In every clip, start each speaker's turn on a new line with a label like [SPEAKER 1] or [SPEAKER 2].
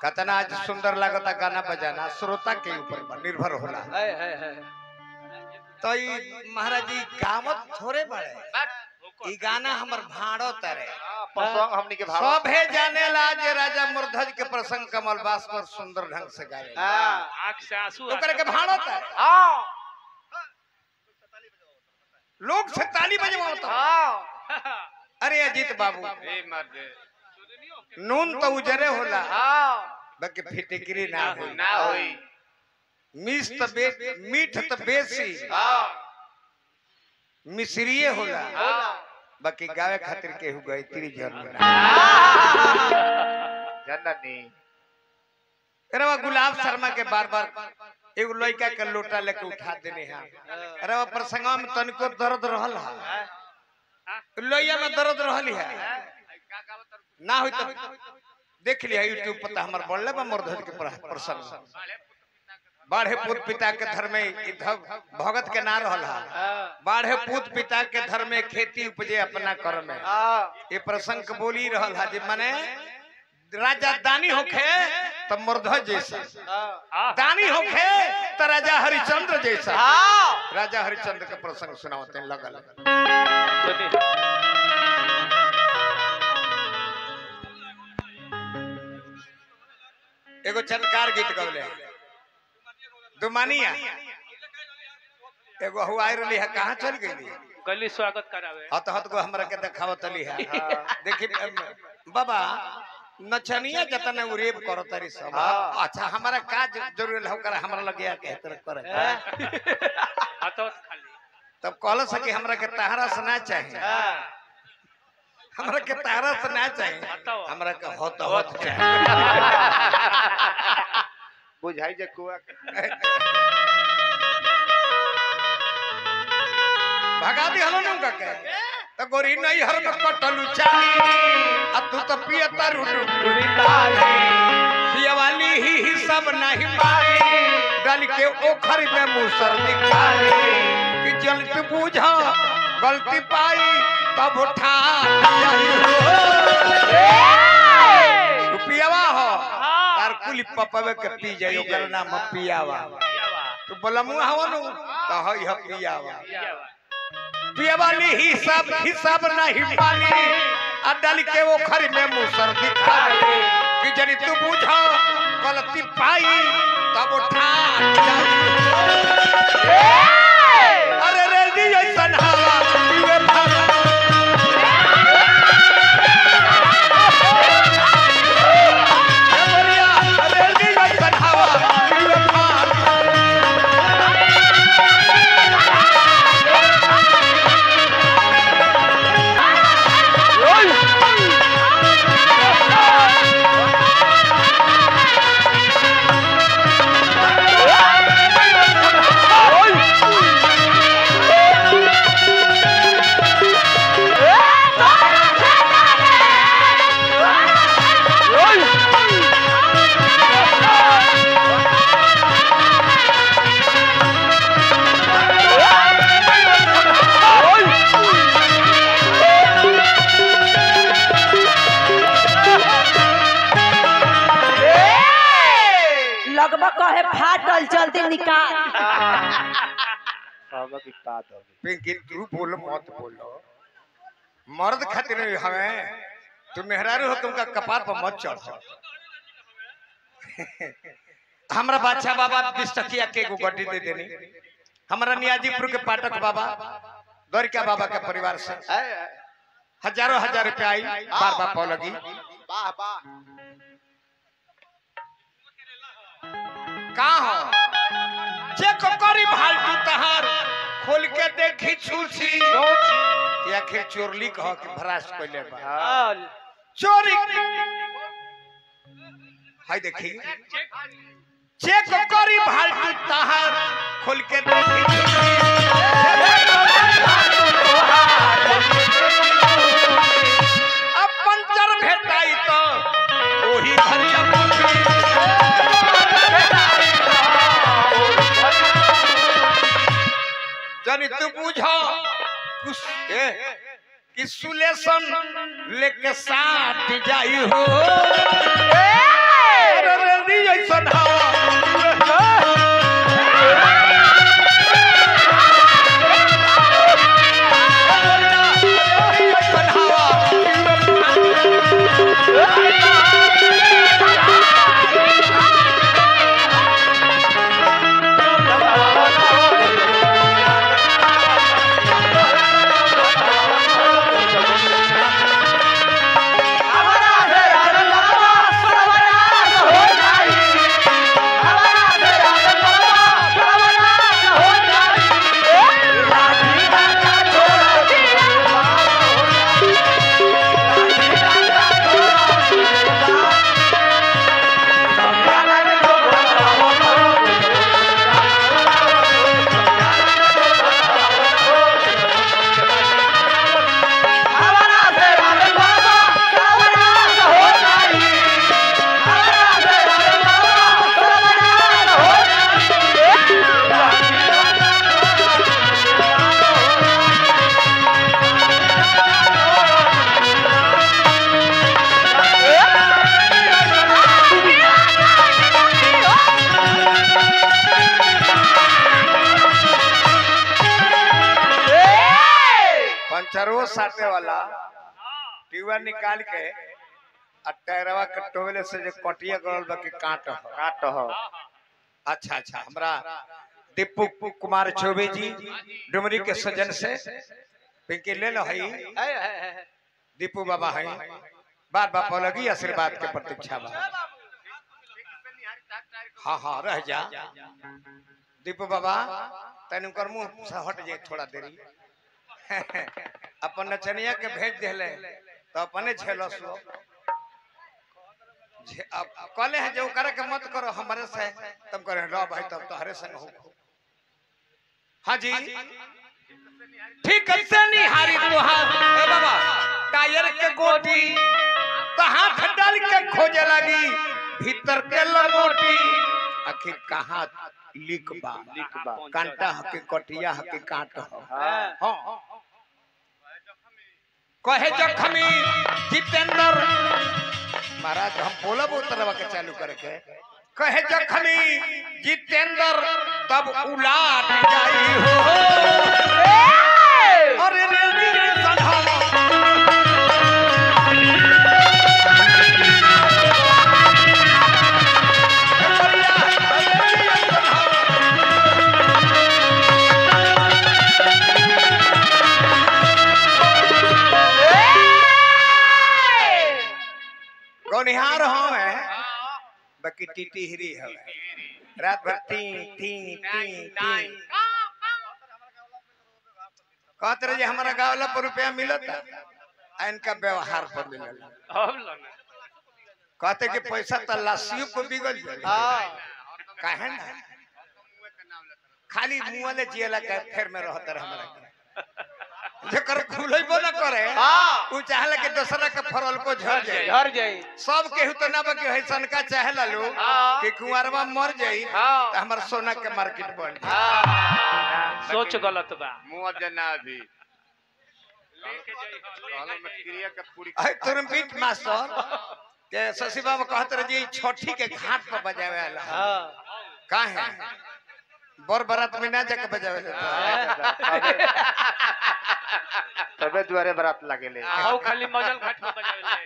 [SPEAKER 1] कतना आज सुंदर लगता गाना बजाना श्रोता के ऊपर निर्भर होला। तो महाराज जी गावत थोड़े बड़े ई गाना हमर भाड़ो तरे
[SPEAKER 2] हमनी के भाव
[SPEAKER 1] सभे जाने ला जे राजा मुरध्वज के प्रसंग कमल बास पर सुंदर ढंग से गावे
[SPEAKER 2] आंख से आंसू
[SPEAKER 1] ओकरे के भाड़ो तरे लोग से ताली बजवाता। अरे अजीत बाबू नून तो उजरे होला बाकी फिटिकरी ना होई मीठ तो बेसी मिश्रिये होला बाकी गावे खातिर केहू गई तेरी जरूर
[SPEAKER 2] जननी
[SPEAKER 1] अरे गुलाब शर्मा के बार बार एगो लड़का के लोटा लेके उठा देने हैं। अरे प्रसंग में तनिको दर्द रहल है लोहिया में दर्द रहल है ना हो तो देख लिया यूट्यूब पर हमर बोलले बा मुरध्वज के प्रसंग बाढ़े पूत पिता के धर्म में भगत के ना रहल है बाढ़े पूत पिता के धर्म में खेती उपजे अपना कर में ये प्रसंग बोली रहल है जे माने राजा दानी होखे तो मुरध्वज जैसा दानी होखे तो राजा हरिचंद्र जैसा राजा हरिचंद्र के प्रसंग सुनावते लगल एगो चटकार गीत गवले दुमानिया एगो हुआई रही है कहाँ चल गई
[SPEAKER 2] गली स्वागत करावे
[SPEAKER 1] हत हत को हमरा के देखावत ली है देखी बाबा नचनिया जतने उरेब करो तरी सब अच्छा हमारा काज जरूर हो कर हमरा लगे के तरह करे
[SPEAKER 2] हतो खाली
[SPEAKER 1] तब कहल सके हमरा के तहरा से ना चाहिए हमरा के तहरा से ना चाहिए हमरा के होत होत चाहिए
[SPEAKER 2] बुझाई जे कुआ
[SPEAKER 1] भगा दी हलो नुका के तो गोरी नहीं हर में कटलू चाली आ तू तो पियता रुडुडी ताली पिया वाली ही सब नहीं मारी डाल के ओखर में मुसर निकाली कि जल्दी बूझा गलती पाई तब उठा पियावा हो तार कुली पपवे के पी जाई ओकर नाम पियावा तू बोलमु हवनु तो हई ह पियावा पियावाली हिसाब नहीं पानी आ डाल के वो खरी में मुसर दिखाई कि जनी तू बुझा गलती पाई तब उठा अरे रेडी ऐसन हवा पीवे भागा रेडी ऐसन हवा पीवे भागा
[SPEAKER 3] जल्दी निकाल
[SPEAKER 1] पिंकी तू बोल मत बोलो मर्द खातिर हमें तू मेहरारू हो तुमका कपार पर मत चढ़ हमरा बादशाह बाबा 20 टकिया के एगो गड्डी दे देनी हमरा नियाजीपुर के पाठक बाबा द्वारिका बाबा के परिवार से हजारों हजार रुपया आई बार बार पाव लगी
[SPEAKER 2] वाह वाह
[SPEAKER 1] का हो चेक करी भालतू तहार खोल के देखी छूछी या आखिर चोरली कह के भरास कइले बा चोरी हाय देखी चेक करी भालतू तहार खोल के देखी छूछी अब पंचर भेटाई तो ओही भरिया मुठी जानी तू बुझा कि सुलेशन लेके साथ जाई हो साटे वाला टीवा निकाल के आ टायरवा के टोले से जो कटिया गल बा के काट हो। अच्छा अच्छा, हमरा दीपू कुमार चौबे जी डुमरी के सजन से पिंकी ले लो हई दीपू बाबा हई बार बाप लगी आशीर्वाद के प्रतीक्षा बा। हाँ हाँ रह जा दीपू बाबा तनु कर मुंह से हट जाए थोड़ा देरी अपन नचनिया के भेज देले तो अपने झेलस लो अब कहले है जो करे के मत करो हमारे से तुम करे लो भाई तब तो हरे संग हो। हाँ जी ठीक कैसे निहारी तुहार ए बाबा टायर के गोटी तो हाथ डाल के खोजे लगी भीतर के लंगोटी आखिर कहाँ लिख बा कांटा हके कटिया हके काट हो। हाँ कहे जखमी जितेंद्र महाराज हम बोलब उतरवा के चालू करके कहे जखमी जितेंद्र तब उलाट जाई हो अरे रे सन्हा गौनिहार हो है बाकी टीटी हिरी है रात भर टी टी टी टी कहते रहे हमारा गावला पर रुपया मिलता इनका व्यवहार पर मिलल कहते कि पैसा तो लाशियों को बिगल जाए काहे ना खाली मुंह ले जियला के फेर में रहत रहे हमरा जेकर खुलैबो न करे उ चाहला कि दूसरा के फरल को झर जाए सब केहू तो ना बाकी हैसन का चाहला लो कि कुंवरवा मर जाई त हमर सोना के मार्केट बन जाई।
[SPEAKER 2] सोच गलत बा
[SPEAKER 4] मुंह जना अभी कहलो में क्रिया के पूरी
[SPEAKER 1] अरे तुरंत बीट मास्टर के शशि बाबा कहत रहे जी छठी के घाट पर बजावे वाला काहे बर बारात में ना जाके बजावे
[SPEAKER 4] तबे द्वारे बारात लागेले
[SPEAKER 2] आओ खाली मजल घाट पे बजावे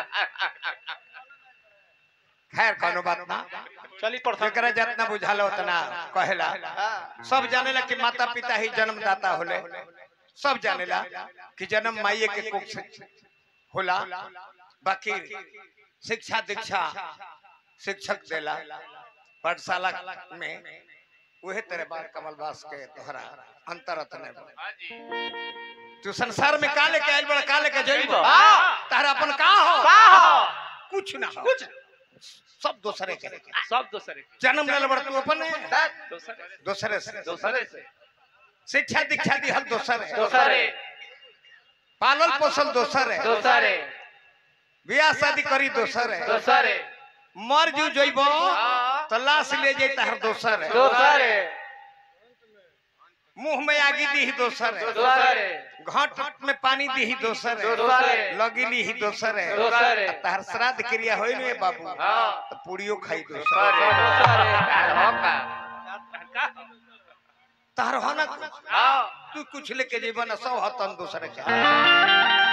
[SPEAKER 1] खैर कोनो बात ना
[SPEAKER 2] चली प्रथम
[SPEAKER 1] जेकरा जितना बुझाला उतना कहेला सब जानेला कि माता पिता ही जन्मदाता होले सब जानेला कि जन्म माई के कोख से होला बाकी शिक्षा दीक्षा शिक्षक देला पाठशाला में वही तेरे बार कमलवास के तोहरा अंतर अतने तू संसार में काले के आइल बड़ा काले के जइबो तारा अपन का हो कुछ ना कुछ सब दूसरे करे
[SPEAKER 2] सब दूसरे
[SPEAKER 1] जन्म ले बड़ तू अपन
[SPEAKER 2] दूसरे
[SPEAKER 1] दूसरे से शिक्षा दीक्षा दी हल
[SPEAKER 2] दूसरे
[SPEAKER 1] पालन पोषण दूसरे बियाह शादी करी दूसरे मर जू जइबो तो लाश ले जाई तार दूसरे मुंह में आगी दी दूसरे घाट में पानी दी दूसरे लगिली ही दूसरे तार श्राद्ध क्रिया होई ने बाबू तो पूड़ियो खाई दूसरे तार हो ना तू कुछ लेके जेबन सब हतन दूसरे के